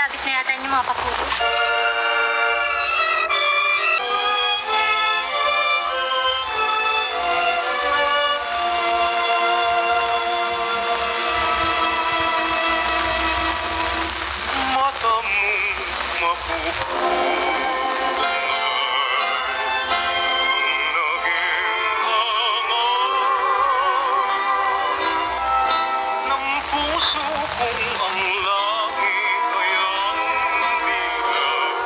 Sasabit na yata yung mga kapulo. Mata mong mapupunan, naging kamay ng puso kong ang langit ay ang dilaw.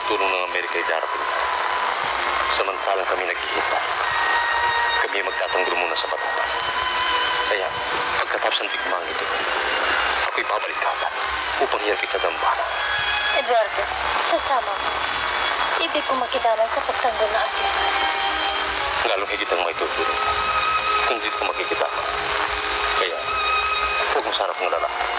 tulong ng Amerika ay darating na. Samantalang kami naghihintay. Kami ay magtatanggol muna sa batuhan. Kaya, pagkatapos ng digmang ito, ako'y babalik agad upang hiyan kita dambana. Eduardo, sasama mo. Ibig ko makidamay sa pagtanggol na ating Lalong higit ang may tutulong. Kung hindi ko makikita. Kaya, huwag mo sana kong lalaki.